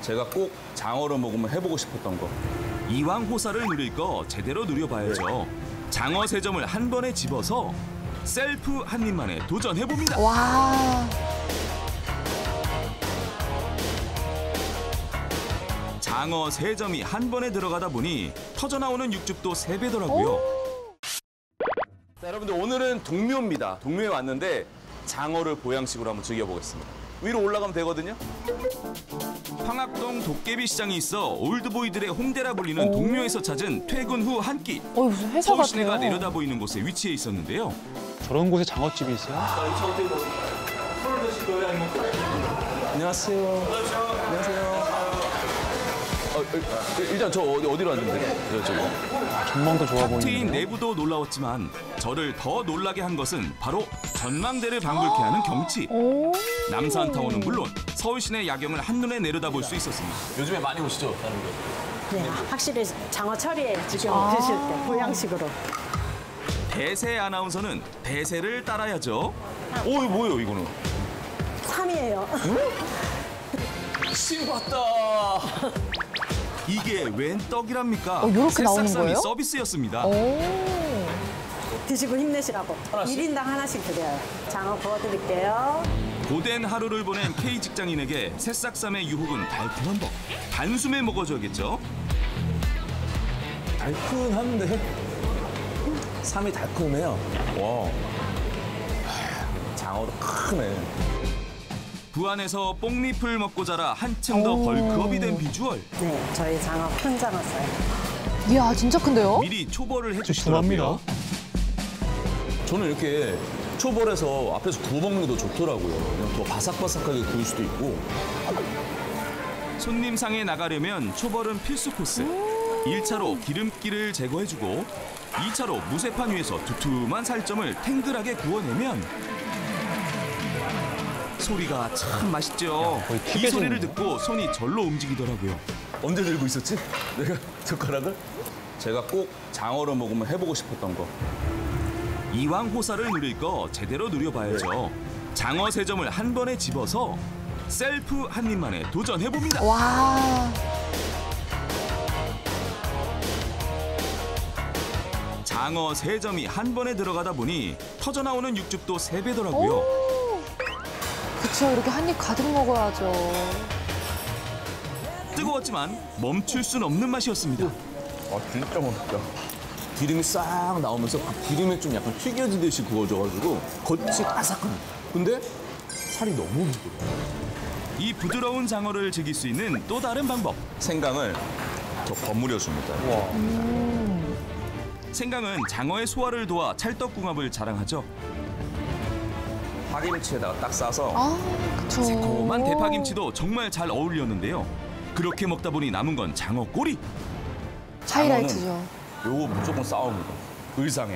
제가 꼭 장어를 먹으면 해보고 싶었던 거. 이왕 호사를 누릴 거 제대로 누려봐야죠. 장어 3점을 한 번에 집어서 셀프 한 입만에 도전해봅니다. 와. 장어 3점이 한 번에 들어가다 보니 터져나오는 육즙도 3배더라고요. 자, 여러분들 오늘은 동묘입니다. 동묘에 왔는데 장어를 보양식으로 한번 즐겨보겠습니다. 위로 올라가면 되거든요. 황학동 도깨비 시장이 있어 올드보이들의 홍대라 불리는 동묘에서 찾은 퇴근 후 한 끼. 무슨 회사 서울 시내가 같아요. 내려다 보이는 곳에 위치해 있었는데요. 저런 곳에 장어집이 있어요? 술을 드실 거예요? 아니면 안녕하세요. 안녕하세요. 일단 저 어디로 앉으면 돼요? 저거. 전망도 좋아 트인 보이는데요? 내부도 놀라웠지만 저를 더 놀라게 한 것은 바로 전망대를 방불케 하는 경치. 남산타워는 물론 서울 시내 야경을 한눈에 내려다볼 수 있었습니다. 요즘에 많이 오시죠? 다른 데. 네, 확실히 장어철이에요. 지금 드실 때 보양식으로. 대세 아나운서는 대세를 따라야죠. 이거 뭐예요, 이거는? 3이에요. 신봤다. 이게 웬 떡이랍니까? 요렇게 나오는 새싹쌈이 거예요? 서비스였습니다. 드시고 힘내시라고. 1인당 하나씩 드려요. 장어 구워드릴게요. 고된 하루를 보낸 K 직장인에게 새싹쌈의 유혹은 달콤한 법. 단숨에 먹어줘야겠죠. 달큰한데? 삼이 달콤해요. 와. 장어도 크네. 부안에서 뽕잎을 먹고 자라 한층 더 벌크업이 된 비주얼. 네, 저희 장어 큰 장어 써요. 이야, 진짜 큰데요? 미리 초벌을 해주시더라고요. 저는 이렇게 초벌해서 앞에서 구워 먹는 게 더 좋더라고요. 그냥 더 바삭바삭하게 구울 수도 있고. 손님상에 나가려면 초벌은 필수 코스. 1차로 기름기를 제거해주고 2차로 무쇠판 위에서 두툼한 살점을 탱글하게 구워내면 소리가 참 맛있죠. 거의 이 튀겨지는 소리를 거예요. 듣고 손이 절로 움직이더라고요. 언제 들고 있었지? 내가 젓가락을? 제가 꼭 장어를 먹으면 해보고 싶었던 거. 이왕 호사를 누릴 거 제대로 누려봐야죠. 장어 3점을 한 번에 집어서 셀프 한 입만에 도전해봅니다. 와. 장어 3점이 한 번에 들어가다 보니 터져나오는 육즙도 3배더라고요. 그쵸, 이렇게 한 입 가득 먹어야죠. 뜨거웠지만 멈출 순 없는 맛이었습니다. 아, 진짜 맛있다. 기름이 싹 나오면서 그 기름에 좀 약간 튀겨지듯이 구워져가지고 겉이 바삭한. 근데 살이 너무 부드러워. 이 부드러운 장어를 즐길 수 있는 또 다른 방법. 생강을 더 버무려 줍니다. 생강은 장어의 소화를 도와 찰떡궁합을 자랑하죠. 파김치에다가 딱 싸서 그쵸. 새콤한 대파김치도 정말 잘 어울렸는데요. 그렇게 먹다 보니 남은 건 장어 꼬리. 하이라이트죠. 요거 무조건 싸웁니다. 의상에.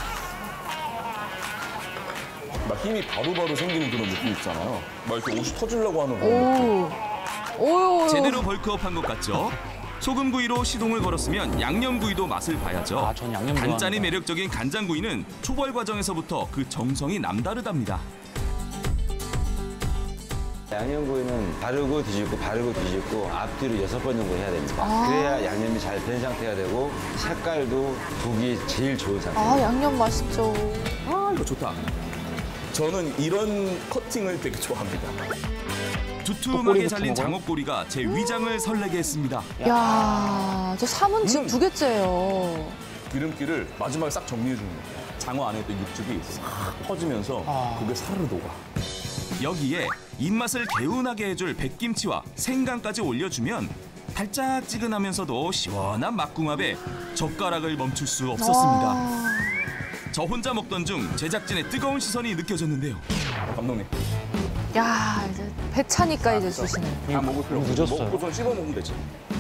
막 힘이 바로바로 생기는 그런 느낌 있잖아요. 막 이렇게 옷이 터지려고 하는 그런 느낌. 오. 제대로 벌크업한 것 같죠? 소금구이로 시동을 걸었으면 양념구이도 맛을 봐야죠. 전 양념 단짠이 좋아합니다. 매력적인 간장구이는 초벌 과정에서부터 그 정성이 남다르답니다. 양념구이는 바르고 뒤집고 앞뒤로 6번 정도 해야 됩니다. 그래야 양념이 잘 된 상태가 되고 색깔도 보기 제일 좋은 상태입니다. 양념 맛있죠. 아, 이거 좋다. 저는 이런 커팅을 되게 좋아합니다. 두툼하게 잘린 먹어요? 장어꼬리가 제 위장을 설레게 했습니다. 야, 저 3은 지금 2개째예요. 기름기를 마지막에 싹 정리해 주는 거예요. 장어 안에 있던 육즙이 싹 퍼지면서 그게 사르르 녹아. 여기에 입맛을 개운하게 해줄 백김치와 생강까지 올려주면 달짝지근하면서도 시원한 맛궁합에 젓가락을 멈출 수 없었습니다. 저 혼자 먹던 중 제작진의 뜨거운 시선이 느껴졌는데요. 감독님. 야, 이제 배 차니까 이제 주시네. 다 먹을 필요 없어. 늦었어요. 먹고선 씹어 먹으면 되지.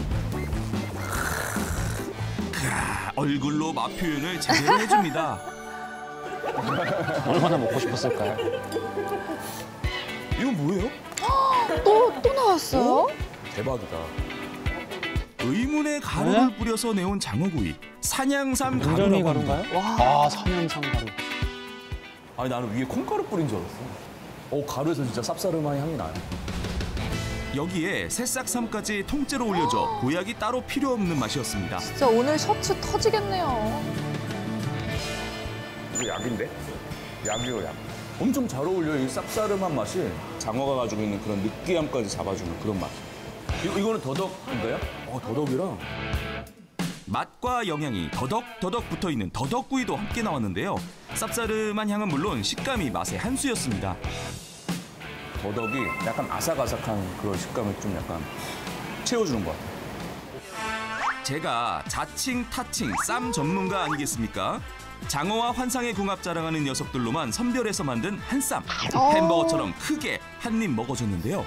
얼굴로 맛 표현을 제대로 해줍니다. 얼마나 먹고 싶었을까요? 이건 뭐예요? 또 나왔어요? 대박이다. 의문의 가루를 뿌려서 내온 장어구이. 산양삼 완전히 가루라고 합니다. 가루인가요? 산양삼 가루. 아니 나는 위에 콩가루 뿌린 줄 알았어. 가루에서 진짜 쌉싸름한 향이 나요. 여기에 새싹삼까지 통째로 올려줘 보약이 따로 필요 없는 맛이었습니다. 진짜 오늘 셔츠 터지겠네요. 이거 약인데? 약이요, 약. 엄청 잘 어울려요. 이 쌉싸름한 맛이 장어가 가지고 있는 그런 느끼함까지 잡아주는 그런 맛. 이거는 더덕인가요? 더덕이랑. 맛과 영양이 더덕더덕 붙어있는 더덕구이도 함께 나왔는데요. 쌉싸름한 향은 물론 식감이 맛의 한 수였습니다. 더덕이 약간 아삭아삭한 그런 식감을 좀 약간 채워주는 것 같아요. 제가 자칭 타칭 쌈 전문가 아니겠습니까? 장어와 환상의 궁합 자랑하는 녀석들로만 선별해서 만든 한 쌈. 햄버거처럼 크게 한 입 먹어줬는데요.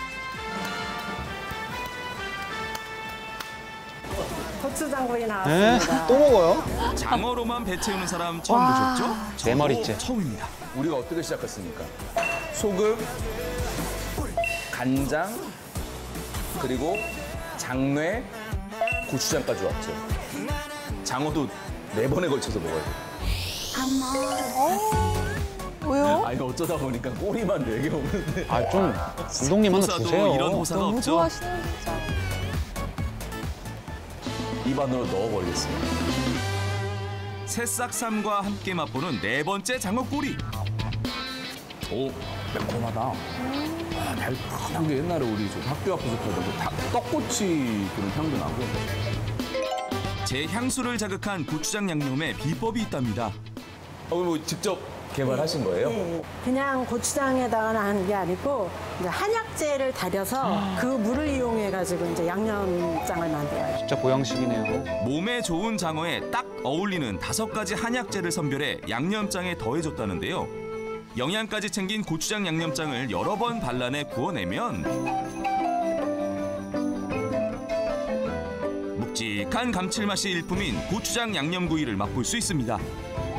고추장군이 나왔습니다. 또 먹어요? 장어로만 배 채우는 사람 처음 보셨죠? 네 마리째. 저도 처음입니다. 우리가 어떻게 시작했습니까? 소금, 간장, 그리고 장뇌, 고추장까지 왔죠. 장어도 4번에 걸쳐서 먹어야 돼요. 왜요? 아니 어쩌다 보니까 꼬리만 4개 오는데. 아, 좀 감독님 하나 호사도 주세요. 이런 호사가 너무 없죠. 좋아하시네요, 진짜. 입 안으로 넣어버리겠습니다. 새싹쌈과 함께 맛보는 4번째 장어꼬리. 오, 매콤하다. 아, 달콤한 게 옛날에 우리 저 학교 앞에서 팔던 떡꼬치 그런 향도 나고. 제 향수를 자극한 고추장 양념에 비법이 있답니다. 뭐 직접 개발하신 거예요? 네, 그냥 고추장에다가 하는 게 아니고 이제 한약재를 달여서 그 물을 이용해 가지고 이제 양념장을 만들어요. 진짜 보양식이네요. 몸에 좋은 장어에 딱 어울리는 5가지 한약재를 선별해 양념장에 더해줬다는데요. 영양까지 챙긴 고추장 양념장을 여러 번 발라내 구워내면 묵직한 감칠맛이 일품인 고추장 양념구이를 맛볼 수 있습니다.